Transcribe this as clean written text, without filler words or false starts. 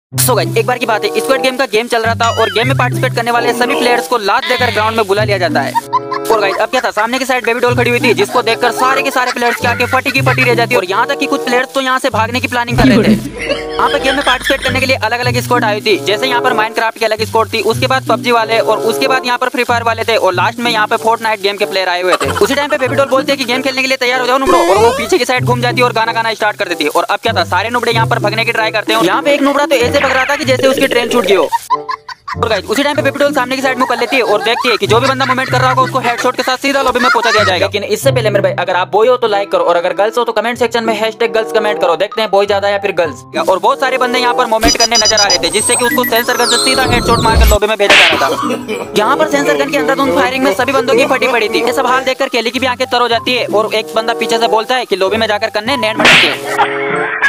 So guys, एक बार की बात है, स्क्वाड गेम का गेम चल रहा था और गेम में पार्टिसिपेट करने वाले सभी प्लेयर्स को लात देकर ग्राउंड में बुला लिया जाता है। और गाइस, अब क्या था, सामने की साइड बेबी डॉल खड़ी हुई थी, जिसको देखकर सारे के सारे प्लेयर्स की आंखें फटी की फटी रह जाती और यहाँ तक कि कुछ प्लेयर्स तो यहाँ से भागने की प्लानिंग कर रहे थे। यहाँ पे गेम में पार्टिसिपेट करने के लिए अलग अलग स्क्वाड आई थी, जैसे यहाँ पर माइनक्राफ्ट की अलग स्क्वाड थी, उसके बाद पबजी वाले और उसके बाद यहाँ पर फ्री फायर वाले थे और लास्ट में यहाँ पे फोर्टनाइट गेम के प्लेयर आए हुए थे। उसी टाइम पे बेबी डॉल बोलते हैं कि गेम खेलने के लिए तैयार हो जाओ नुबड़ो, और वो पीछे की साइड घूम जाती है और गाना गाना स्टार्ट कर देती है। और अब क्या था, सारे नुबड़े यहाँ पर भगने की ट्राई करते हैं। यहाँ पे एक नुबड़ा तो ऐसे भग रहा था कि जैसे उसकी ट्रेन छूट गई हो। और गाइस, उसी टाइम पे बेबी डॉल सामने की साइड में कर लेती है और देखती है कि जो भी बंदा मूवमेंट कर रहा होगा उसको हेडशॉट के साथ सीधा लॉबी में पहुंचा दिया जाएगा। लेकिन इससे पहले मेरे भाई, अगर आप बॉय हो तो लाइक करो और अगर गर्ल्स हो तो कमेंट सेक्शन में #गर्ल्स कमेंट करो। देखते हैं बॉय ज्यादा या फिर गर्ल्स। और बहुत सारे बंदे यहाँ पर मूवमेंट करने नजर आ रहे थे, जिससे कि उसको सेंसर गन से सीधा हेडशॉट मारकर लॉबी में भेजा जा रहा था। यहाँ पर सेंसर गन के अंदर दोनों फायरिंग में सभी बंदों की फटी पड़ी थी। ये सब हाल देखकर केली की भी आंखें तर हो जाती है और एक बंदा पीछे से बोलता है कि लॉबी में जाकर करने नैन मटके।